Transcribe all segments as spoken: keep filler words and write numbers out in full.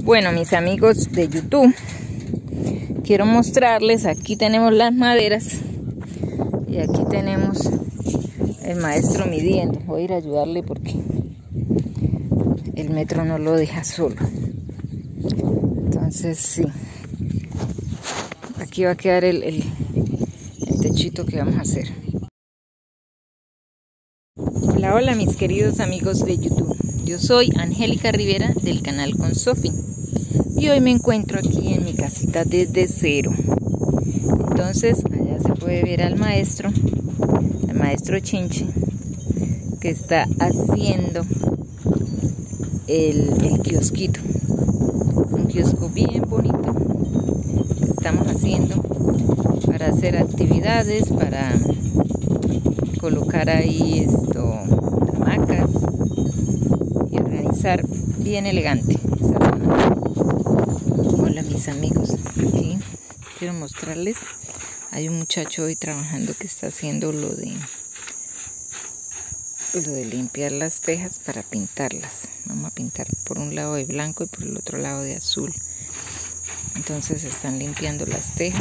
Bueno, mis amigos de YouTube, quiero mostrarles, aquí tenemos las maderas y aquí tenemos el maestro midiendo. Voy a ir a ayudarle porque el metro no lo deja solo. Entonces sí, aquí va a quedar el, el, el techito que vamos a hacer. Hola, hola mis queridos amigos de YouTube. Yo soy Angélica Rivera del canal con Sofi. Y hoy me encuentro aquí en mi casita desde cero. Entonces allá se puede ver al maestro, el maestro Chinche, que está haciendo el, el kiosquito. Un kiosco bien bonito que estamos haciendo para hacer actividades, para colocar ahí esto, hamacas y organizar bien elegante. Hola mis amigos, aquí quiero mostrarles, hay un muchacho hoy trabajando que está haciendo lo de lo de limpiar las tejas para pintarlas. Vamos a pintar por un lado de blanco y por el otro lado de azul. Entonces están limpiando las tejas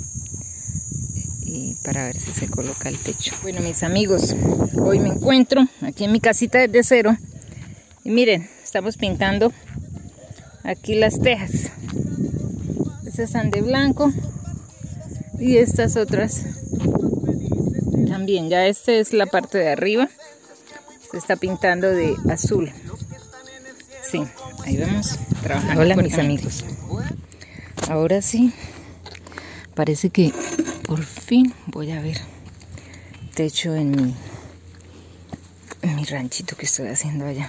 y para ver si se coloca el techo. Bueno mis amigos, hoy me encuentro aquí en mi casita desde cero y miren, estamos pintando aquí las tejas. Estas están de blanco y estas otras también. Ya esta es la parte de arriba, se está pintando de azul. Sí, ahí vamos trabajando. Hola mis amigos, ahora sí parece que por fin voy a ver techo en mi en mi ranchito que estoy haciendo allá.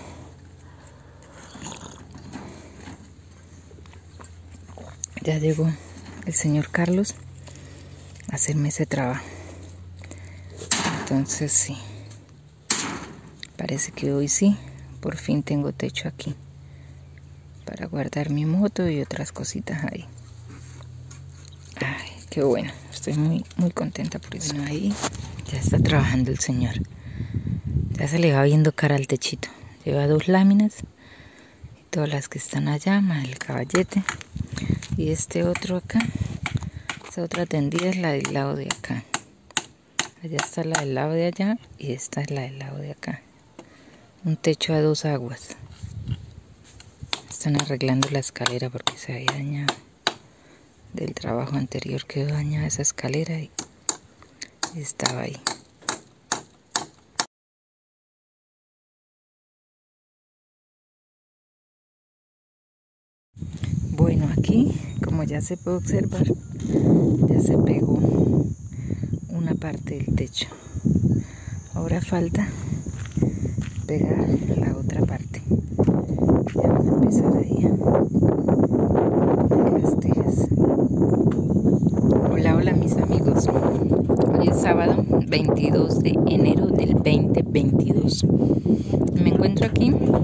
Ya llegó el señor Carlos a hacerme ese trabajo. Entonces sí, parece que hoy sí, por fin tengo techo aquí para guardar mi moto y otras cositas ahí. Ay, qué bueno, estoy muy, muy contenta por eso. Bueno, ahí ya está trabajando el señor. Ya se le va viendo cara al techito. Lleva dos láminas, y todas las que están allá, más el caballete. Y este otro acá, esta otra tendida es la del lado de acá. Allá está la del lado de allá y esta es la del lado de acá. Un techo a dos aguas. Están arreglando la escalera porque se había dañado. Del trabajo anterior quedó dañada esa escalera y estaba ahí. Bueno, aquí, como ya se puede observar, ya se pegó una parte del techo. Ahora falta pegar la otra parte. Ya van a empezar ahí a poner las tejas. Hola, hola mis amigos. Hoy es sábado veintidós de enero del veinte veintidós. Me encuentro aquí